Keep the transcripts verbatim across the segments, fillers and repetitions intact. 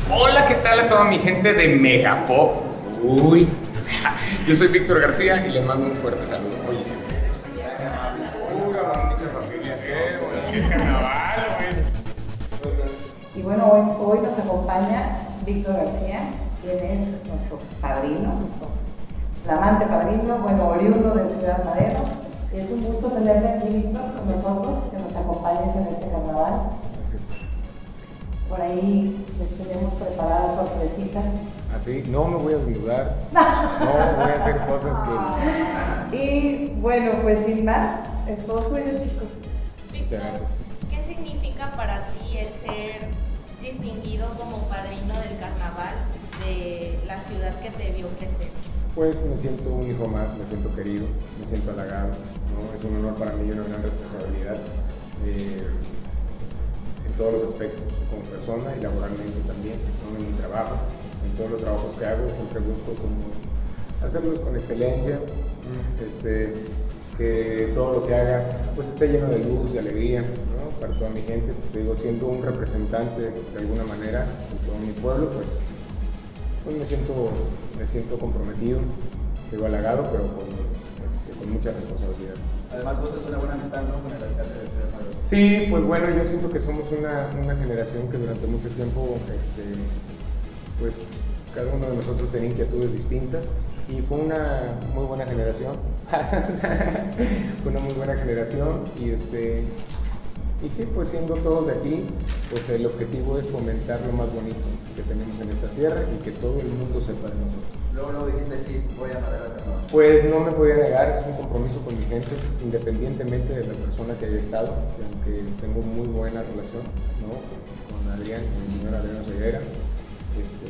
Hola, ¿qué tal a toda mi gente de Megapop? Uy, yo soy Víctor García y les mando un fuerte saludo. Oye, sí. Pura bonita familia, qué bonito carnaval, güey. Y bueno, hoy, hoy nos acompaña Víctor García, quien es nuestro padrino, nuestro flamante padrino, bueno, oriundo de Ciudad Madero. Es un gusto tenerte aquí, Víctor, con nosotros, que nos acompañes en este carnaval. Gracias. Por ahí les tenemos preparadas sorpresitas. Así, no me voy a desnudar, no voy a hacer cosas que... Y bueno, pues sin más, es todo suyo, chicos. Muchas gracias. ¿Qué significa para ti el ser distinguido como padrino del carnaval de la ciudad que te vio crecer? Pues me siento un hijo más, me siento querido, me siento halagado, ¿no? Es un honor para mí y una gran responsabilidad eh, en todos los aspectos, como persona y laboralmente también, ¿no? En mi trabajo, en todos los trabajos que hago, siempre busco como hacerlos con excelencia, este, que todo lo que haga pues esté lleno de luz, de alegría, ¿no? Para toda mi gente. Te digo, siendo un representante de alguna manera de todo mi pueblo, pues Pues me siento, me siento comprometido, digo halagado, pero con, este, con mucha responsabilidad. Además, vos tenés una buena amistad, ¿no?, con el alcalde de Ciudad Madero. Sí, pues bueno, yo siento que somos una, una generación que durante mucho tiempo, este, pues cada uno de nosotros tenía inquietudes distintas y fue una muy buena generación, fue una muy buena generación y este... Y sí, pues siendo todos de aquí, pues el objetivo es fomentar lo más bonito que tenemos en esta tierra y que todo el mundo sepa de nosotros. Luego, luego dijiste, sí, voy a Madero al carnaval. Pues no me podía negar, es un compromiso con mi gente, independientemente de la persona que haya estado, que aunque tengo muy buena relación, ¿no?, con Adrián, con el señor Adrián Ceguera, este,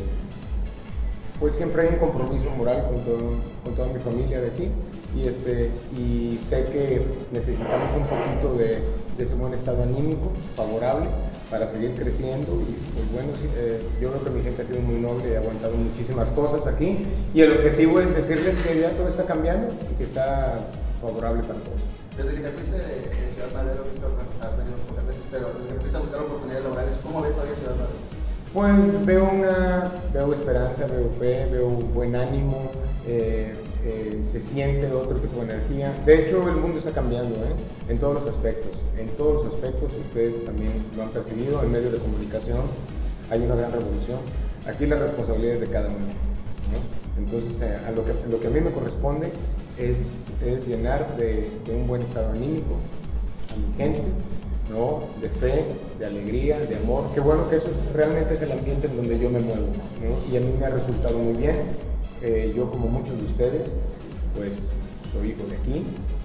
pues siempre hay un compromiso moral con, todo, con toda mi familia de aquí. Y, este, y sé que necesitamos un poquito de, de ese buen estado anímico, favorable, para seguir creciendo. Y pues bueno, sí, eh, yo creo que mi gente ha sido muy noble y ha aguantado muchísimas cosas aquí. Y el objetivo es decirles que ya todo está cambiando y que está favorable para todos. Desde que te fuiste de, de Ciudad Madero, Víctor, bueno, has venido pocas veces, pero desde que empiezas a buscar oportunidades laborales, ¿cómo ves hoy a Ciudad Madero? Pues veo una, veo esperanza, veo fe, veo buen ánimo. Eh, Eh, se siente otro tipo de energía. De hecho, el mundo está cambiando, ¿eh? En todos los aspectos, en todos los aspectos, ustedes también lo han percibido, en medios de comunicación hay una gran revolución. Aquí la responsabilidad es de cada uno, ¿no? Entonces, eh, a lo, que, lo que a mí me corresponde es, es llenar de, de un buen estado anímico a mi gente, ¿no?, de fe, de alegría, de amor. Qué bueno que eso es, realmente es el ambiente en donde yo me muevo, ¿no? Y a mí me ha resultado muy bien. Eh, yo, como muchos de ustedes, pues soy hijo de aquí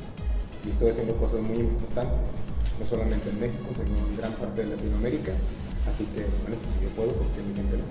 y estoy haciendo cosas muy importantes, no solamente en México, sino en gran parte de Latinoamérica. Así que, bueno, pues si yo puedo, porque mi gente no.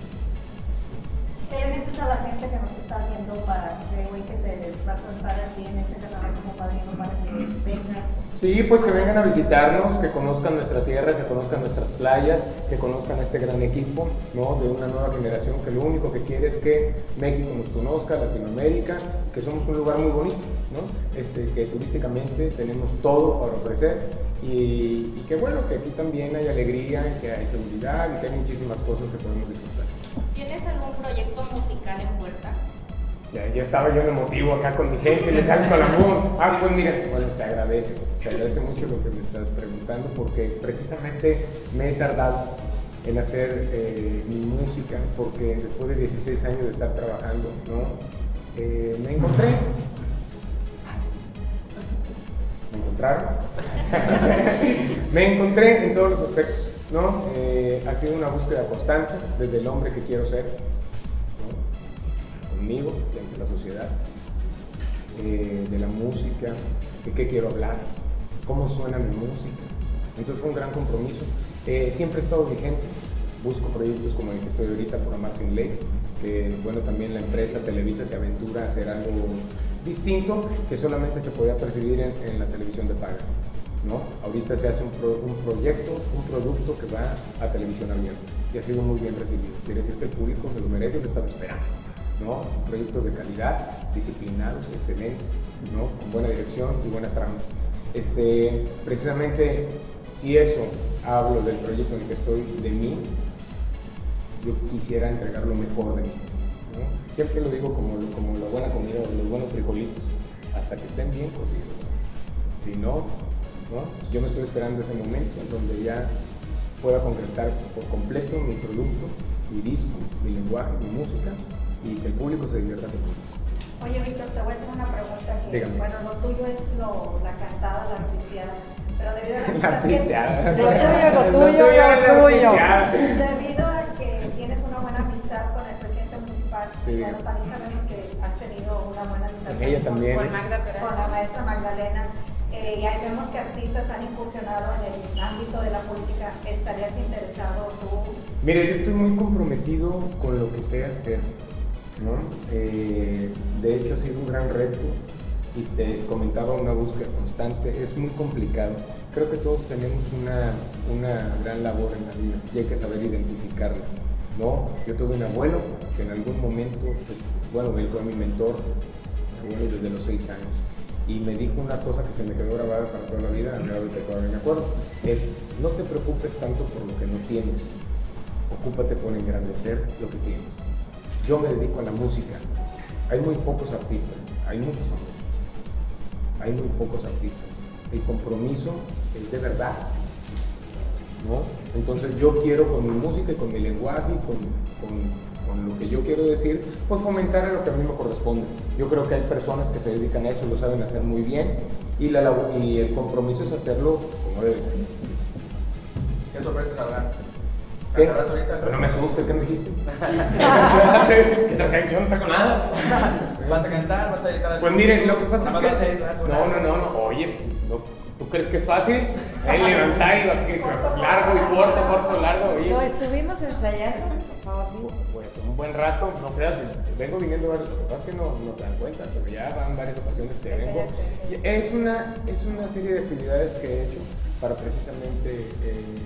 ¿Qué le dices a la gente que nos está viendo para que, güey, que te va a contar a ti en este carnaval como padrino para que vengan? Sí, pues que vengan a visitarnos, que conozcan nuestra tierra, que conozcan nuestras playas, que conozcan este gran equipo, ¿no?, de una nueva generación que lo único que quiere es que México nos conozca, Latinoamérica, que somos un lugar muy bonito, ¿no?, este, que turísticamente tenemos todo para ofrecer y, y que bueno, que aquí también hay alegría, que hay seguridad y que hay muchísimas cosas que podemos disfrutar. ¿Tienes algún proyecto musical en puerta? Ya, ya estaba yo en emotivo acá con mi gente, les salto la voz. Ah, pues mira, bueno, se agradece, se agradece mucho lo que me estás preguntando porque precisamente me he tardado en hacer eh, mi música porque después de dieciséis años de estar trabajando, ¿no? Eh, me encontré. ¿Me encontraron? Me encontré en todos los aspectos, ¿no? Eh, ha sido una búsqueda constante desde el hombre que quiero ser, conmigo y ante la sociedad, eh, de la música, de qué quiero hablar, cómo suena mi música. Entonces fue un gran compromiso. Eh, siempre he estado vigente, busco proyectos como el que estoy ahorita por Amar Sin Ley, que bueno, también la empresa Televisa se aventura a hacer algo distinto que solamente se podía percibir en, en la televisión de paga, ¿no? Ahorita se hace un, pro, un proyecto, un producto que va a televisión abierta y ha sido muy bien recibido. Quiere decir que el público se lo merece y lo estaba esperando, ¿no? Proyectos de calidad, disciplinados, excelentes, ¿no?, con buena dirección y buenas tramas. Este, precisamente, si eso hablo del proyecto en el que estoy, de mí, yo quisiera entregar lo mejor de mí, ¿no? Siempre lo digo como, como la buena comida o los buenos frijolitos, hasta que estén bien cocidos. Si no, ¿no? Yo me estoy esperando ese momento en donde ya pueda concretar por completo mi producto, mi disco, mi lenguaje, mi música, y que el público se divierta conmigo. Oye, Víctor, te voy a hacer una pregunta que, Dígame. bueno, lo tuyo es lo, la cantada, la artisteada, pero debido a La que artisteada. Lo tuyo, lo tuyo, lo tuyo. debido a que tienes una buena amistad con el presidente municipal, Sí, bueno, dígame. también sabemos que has tenido una buena amistad Con ella también. con, Magda Peraza, con la maestra Magdalena, eh, y ahí vemos que artistas han incursionado en el ámbito de la política. ¿Estarías interesado tú? Mire, yo estoy muy comprometido con lo que sé hacer, ¿no? Eh, de hecho, ha sido un gran reto y te comentaba una búsqueda constante. Es muy complicado. Creo que todos tenemos una, una gran labor en la vida y hay que saber identificarla, ¿no? Yo tuve un abuelo que en algún momento, pues, bueno, él fue mi mentor, mi abuelo desde los seis años, y me dijo una cosa que se me quedó grabada para toda la vida, ahora que todavía me acuerdo, es: no te preocupes tanto por lo que no tienes, ocúpate por engrandecer lo que tienes. Yo me dedico a la música. Hay muy pocos artistas, hay muchos famosos, hay muy pocos artistas. El compromiso es de verdad, ¿no? Entonces yo quiero con mi música y con mi lenguaje y con, con, con lo que yo quiero decir, pues fomentar lo que a mí me corresponde. Yo creo que hay personas que se dedican a eso, lo saben hacer muy bien, y, la, y el compromiso es hacerlo como debe ser. ¿Qué sorpresa habrá? ¿Qué? ¿Cantarás ahorita? Pero no me asustes, ¿qué me dijiste? ¿Qué traje? Yo no traigo nada. ¿Vas a cantar? ¿Vas a dedicar a... Pues miren, lo que pasa Nada es más que... vas a ir, No, no, no, no, oye, no, ¿tú crees que es fácil? Eh, levantar y bajar, largo y corto, corto, largo, oye. Lo estuvimos ensayando, por favor. sí. Pues un buen rato, no creas, vengo viniendo varios, lo que pasa es que no, no se dan cuenta, pero ya van varias ocasiones que vengo. Y es una, es una serie de actividades que he hecho para precisamente eh,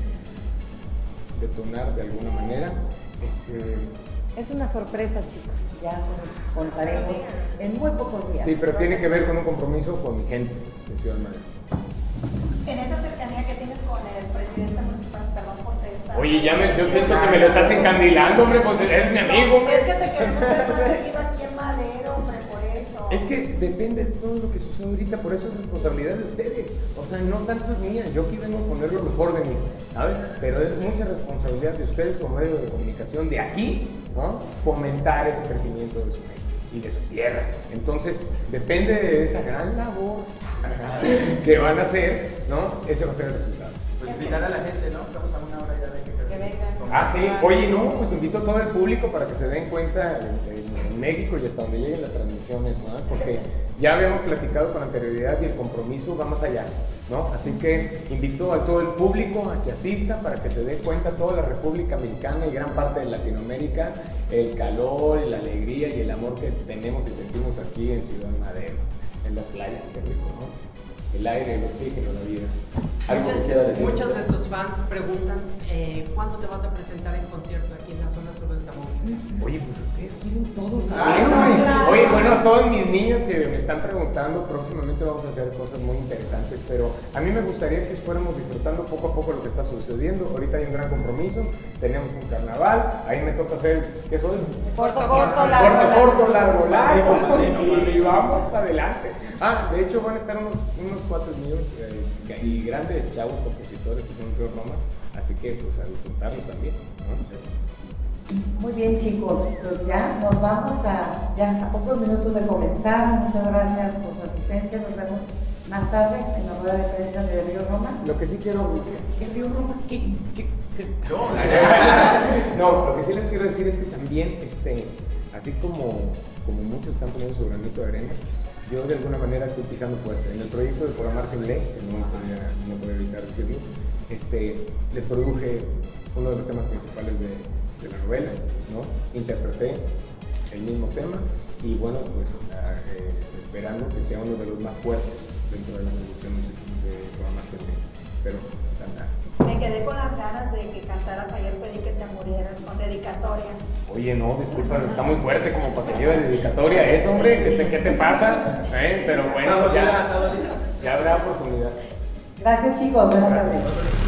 detonar de alguna manera. Este, Es una sorpresa, chicos. Ya se los contaremos en muy pocos días. sí, pero tiene que ver con un compromiso con mi gente de Ciudad Madero. En esa cercanía que tienes con el presidente municipal, perdón por esta... Oye, ya me, yo siento que me lo estás encandilando, hombre, pues eres mi amigo, hombre. Es que te queremos ver más seguido aquí en Madero, hombre, por eso. Es que depende de todo lo que sucede ahorita, por eso es responsabilidad de ustedes. O sea, no tanto es mía, yo aquí vengo a poner lo mejor de mí, ¿sabes? Pero es mucha responsabilidad de ustedes como medio de comunicación de aquí, ¿no? Fomentar ese crecimiento de su gente y de su tierra. Entonces, depende de esa gran labor que van a hacer, ¿no? Ese va a ser el resultado. Pues invitar a la gente, ¿no? Estamos a una hora ya de que... Que vengan. Ah, sí, oye, no, pues invito a todo el público para que se den cuenta en, en México y hasta donde lleguen las transmisiones, ¿no? Porque ya habíamos platicado con anterioridad y el compromiso va más allá, ¿no? Así que invito a todo el público a que asista para que se dé cuenta toda la República Mexicana y gran parte de Latinoamérica, el calor, la alegría y el amor que tenemos y sentimos aquí en Ciudad Madero, en la playa, qué rico, ¿no? El aire, el oxígeno, la vida. ¿Algo que quiera decir? Muchos de tus fans preguntan eh, ¿cuándo te vas a presentar en concierto aquí en la zona sur de Tamaulipas? Oye, pues ustedes quieren todos saber, hombre. Oye, bueno, todos mis niños que me están preguntando, próximamente vamos a hacer cosas muy interesantes, pero a mí me gustaría que fuéramos disfrutando poco a poco lo que está sucediendo. Ahorita hay un gran compromiso, tenemos un carnaval, ahí me toca hacer, ¿qué soy? Corto, corto, largo, Corto, corto, largo. largo, largo, y, y vamos para adelante. Ah, de hecho van a estar unos, unos cuates míos eh, y grandes chavos compositores que son Río Roma, así que pues a disfrutarlos también, ¿no? Muy bien, chicos, pues ya nos vamos a, ya a pocos minutos de comenzar. Muchas gracias por su asistencia. Nos vemos más tarde en la rueda de prensa de Río Roma. Lo que sí quiero... ¿Qué, qué Río Roma? ¿Qué, qué, qué? No. No, lo que sí les quiero decir es que también, este, así como, como muchos están poniendo su granito de arena, yo de alguna manera estoy pisando fuerte. En el proyecto de Programar Sin Ley, que no podía, no podía evitar decirlo, este, les produje uno de los temas principales de, de la novela, ¿no? Interpreté el mismo tema y bueno, pues eh, esperando que sea uno de los más fuertes dentro de la producción de Programar Sin Ley. Pero, cantar. Me quedé con las ganas de que cantaras ayer, pedí que te murieras con dedicatoria. Oye, no, disculpa, está muy fuerte como para que lleve dedicatoria eso, hombre. ¿Qué te, qué te pasa? ¿Eh? Pero bueno, ya, ya habrá oportunidad. Gracias, chicos. Buenas tardes. Gracias.